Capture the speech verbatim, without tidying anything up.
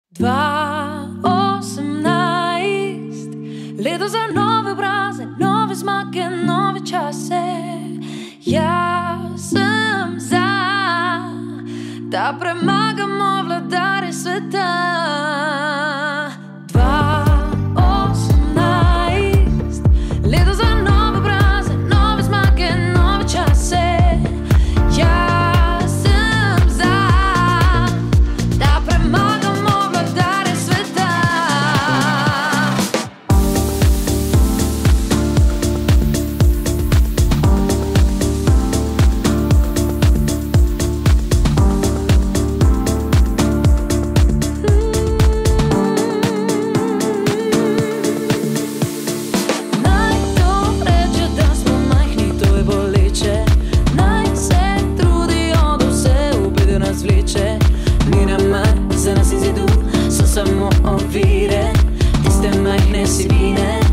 dva osemnajst, leto za nove obraze, nove zmage, nove čase. Jaz sem za, da premagamo vladarje sveta. dva osemnajst, leto za nove obraze, nove zmage, nove čase. Jaz sem za, da premagamo vladarje sveta. Naj to reče, da smo majhni, to je boleče. Naj se trudijo, da vse v bedo nas vleče. Ni nam mar za nas in zidu, so samo ovire, tiste majhne sivine.